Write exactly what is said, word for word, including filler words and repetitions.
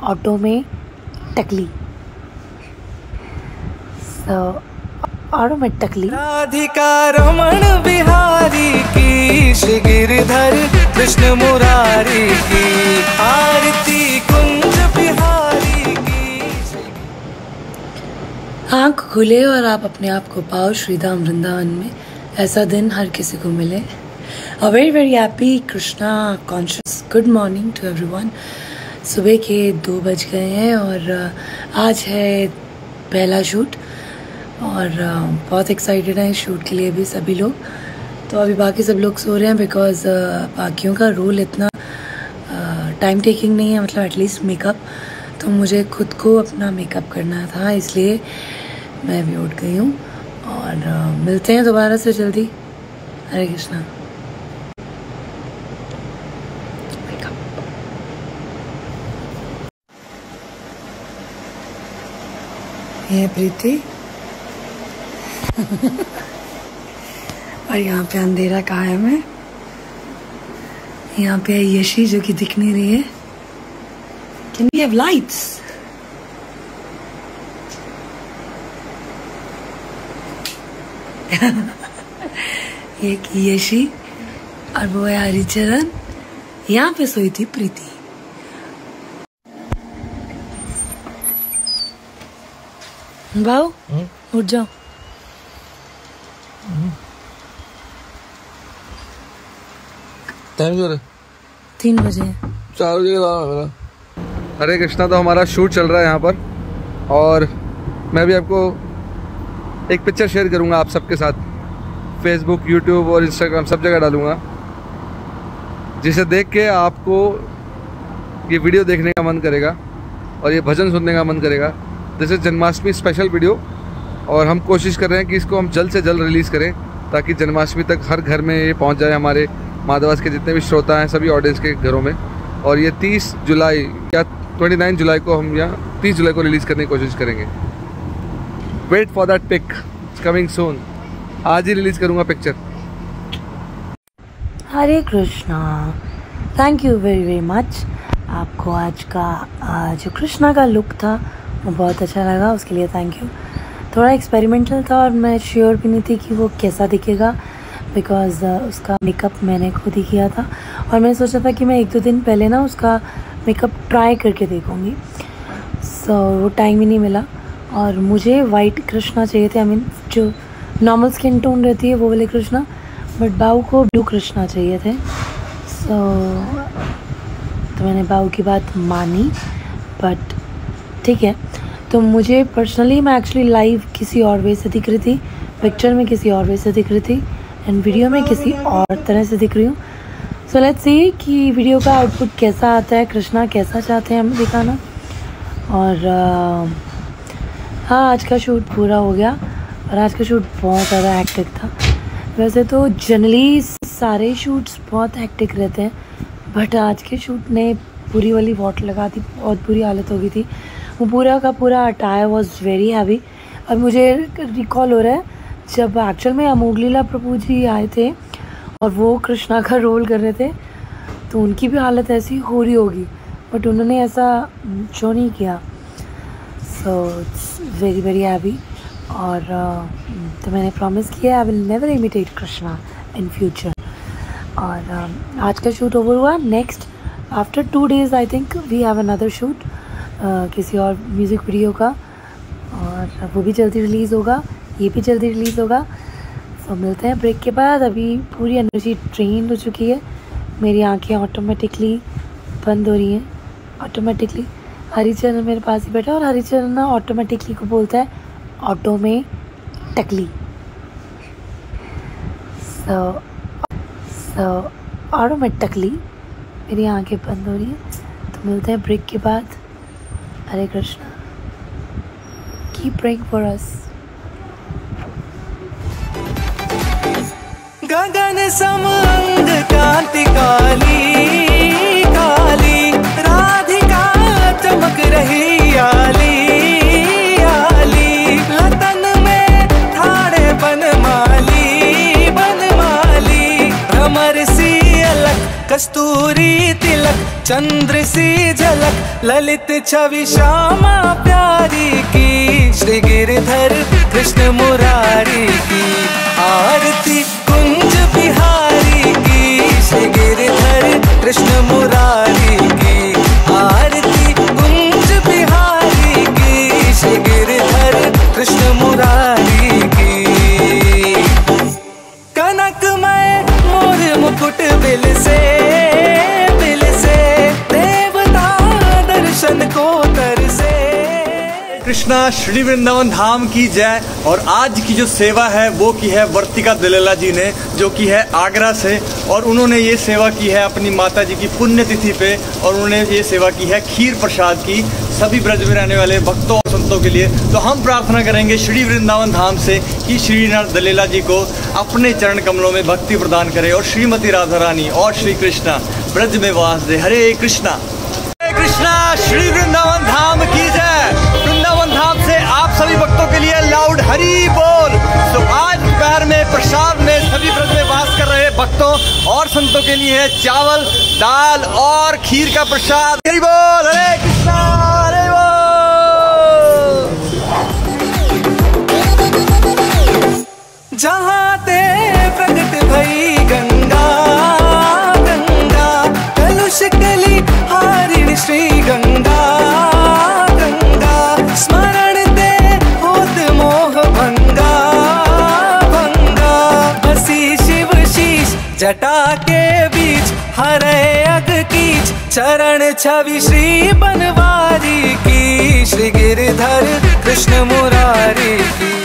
Auto में टकली। सो auto में टकली। राधिका रमण बिहारी की, श्री गिरधर कृष्ण मुरारी की, आरती कुंज बिहारी की। आँख खुले और आप अपने आप को पाओ श्रीधाम वृंदावन में। ऐसा दिन हर किसी को मिले। A very very happy Krishna conscious good morning to everyone. सुबह के दो बज गए हैं और आज है पहला शूट और बहुत एक्साइटेड हैं शूट के लिए भी सभी लोग। तो अभी बाकी सब लोग सो रहे हैं बिकॉज बाकियों का रोल इतना टाइम टेकिंग नहीं है, मतलब एटलीस्ट मेकअप। तो मुझे खुद को अपना मेकअप करना था, इसलिए मैं भी उठ गई हूँ और uh, मिलते हैं दोबारा से जल्दी। हरे कृष्णा। ये प्रीति और यहाँ पे अंधेरा कायम है। यहाँ पे यशी जो कि दिख नहीं रही है। Can we have lights? एक यशी और वो है हरिचरण। यहाँ पे सोई थी प्रीति। भाव उठ जाओ। टाइम जो तीन बजे चार बजे मेरा। हरे कृष्णा। तो हमारा शूट चल रहा है यहाँ पर और मैं भी आपको एक पिक्चर शेयर करूँगा आप सबके साथ। फेसबुक, यूट्यूब और इंस्टाग्राम सब जगह डालूँगा, जिसे देख के आपको ये वीडियो देखने का मन करेगा और ये भजन सुनने का मन करेगा। This is Janmashtami special video और हम कोशिश कर रहे हैं कि इसको हम जल्द से जल्द रिलीज़ करें ताकि जन्माष्टमी तक हर घर में ये पहुंच जाए, हमारे माधवास के जितने भी श्रोता हैं सभी ऑडियंस के घरों में। और ये तीस जुलाई या उनतीस जुलाई को हम यहाँ तीस जुलाई को रिलीज़ करने की कोशिश करेंगे। Wait for that pic, it's coming soon. आज ही रिलीज़ करूँगा picture. Hare Krishna. Thank you very very much. आपको आज का जो कृष्णा का लुक था वो बहुत अच्छा लगा, उसके लिए थैंक यू। थोड़ा एक्सपेरिमेंटल था और मैं श्योर भी नहीं थी कि वो कैसा दिखेगा बिकॉज़ उसका मेकअप मैंने खुद ही किया था और मैंने सोचा था कि मैं एक दो दिन पहले ना उसका मेकअप ट्राई करके देखूँगी। सो वो टाइम ही नहीं मिला और मुझे वाइट कृष्णा चाहिए थे। आई मीन जो नॉर्मल स्किन टोन रहती है वो वाले कृष्णा, बट बाऊ को ब्लू कृष्णा चाहिए थे। सो तो मैंने बाऊ की बात मानी, बट ठीक है। तो मुझे पर्सनली मैं एक्चुअली लाइव किसी और वे से दिख रही थी, पिक्चर में किसी और वे से दिख रही थी एंड वीडियो में किसी और तरह से दिख रही हूँ। सो लेट्स सी कि वीडियो का आउटपुट कैसा आता है, कृष्णा कैसा चाहते हैं हमें दिखाना। और हाँ, आज का शूट पूरा हो गया और आज का शूट बहुत ज़्यादा हेक्टिक था। वैसे तो जनरली सारे शूट्स बहुत हेक्टिक रहते हैं, बट आज के शूट ने पूरी वाली वॉट लगा दी, बहुत बुरी हालत हो गई थी। वो पूरा का पूरा अटायर वॉज वेरी हैवी। और मुझे रिकॉल हो रहा है जब एक्चुअल में अमोघलीला प्रभु जी आए थे और वो कृष्णा का रोल कर रहे थे तो उनकी भी हालत ऐसी हो रही होगी, बट उन्होंने ऐसा शो नहीं किया। So it's very very heavy. और uh, तो मैंने प्रॉमिस किया I will never imitate Krishna in future. और uh, आज का शूट ओवर हुआ। Next after two days I think we have another shoot किसी और म्यूज़िक वीडियो का, और वो भी जल्दी रिलीज़ होगा, ये भी जल्दी रिलीज़ होगा। तो मिलते हैं ब्रेक के बाद। अभी पूरी एनर्जी ड्रेन हो चुकी है, मेरी आंखें ऑटोमेटिकली बंद हो रही हैं ऑटोमेटिकली। हरिचरण मेरे पास ही बैठा और हरिचरण ना ऑटोमेटिकली को बोलता है ऑटो में टकली। सो सो ऑटो में टकली। मेरी आंखें बंद हो रही हैं। तो मिलते हैं ब्रेक के बाद। Hare Krishna. Keep praying for us. गगन सम अंग कांति काली काली, राधिका चमक रही आली आली, लतन में ठाड़े बनमाली बनमाली, भ्रमर सी अलग कस्तूरी तिलक तिलक चंद्र सी झलक ललित छवि श्यामा प्यारी की, श्री गिरधर कृष्ण मुरारी की आरती कुंज बिहारी की, श्री गिरधर कृष्ण मुरारी की आरती कुंज बिहारी की, श्री गिरधर कृष्ण मुरारी की। कनकमय मोर मुकुट बिल से बिल से देवता दर्शन को तरसे। कृष्णा श्री वृंदावन धाम की जय। और आज की जो सेवा है वो की है वर्तिका दलेला जी ने, जो की है आगरा से, और उन्होंने ये सेवा की है अपनी माता जी की पुण्यतिथि पे, और उन्होंने ये सेवा की है खीर प्रसाद की सभी ब्रज में रहने वाले भक्तों और संतों के लिए। तो हम प्रार्थना करेंगे श्री वृंदावन धाम से कि श्रीनाथ दलेला जी को अपने चरण कमलों में भक्ति प्रदान करे और श्रीमती राधा रानी और श्री कृष्णा ब्रज में वास दे। हरे कृष्णा हरे कृष्णा। श्री वृंदावन धाम की जय। वृंदावन धाम से आप सभी भक्तों के लिए लाउड हरि बोल। तो आज दोपहर में प्रसाद में सभी ब्रज में वास कर रहे भक्तों और संतों के लिए है चावल, दाल और खीर का प्रसाद। हरि बोल। हरे कृष्णा हरे बोल। जहाँ ते प्रकट भई गंगा गंगा, कलुष कली हारिणी श्री गंगा गंगा, स्मरण ते होत मोह भंगा भंगा, बसी शिव शीश जटा के बीच हरे अग कीच, चरण छवि श्री बनवारी की, श्री गिरधर कृष्ण मुरारी की।